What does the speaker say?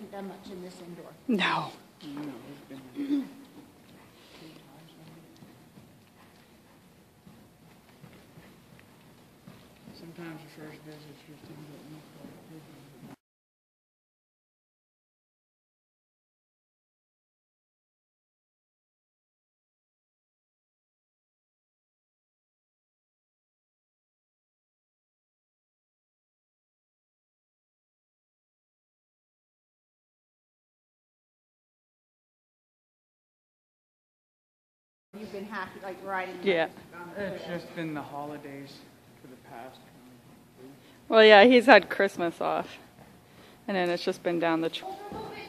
haven't done much in this indoor. No. No, it's been 3 times maybe. Sometimes the first visit's just in the You've been happy, like riding. Yeah. It's just been the holidays for the past. Well, yeah, he's had Christmas off. And then it's just been down the...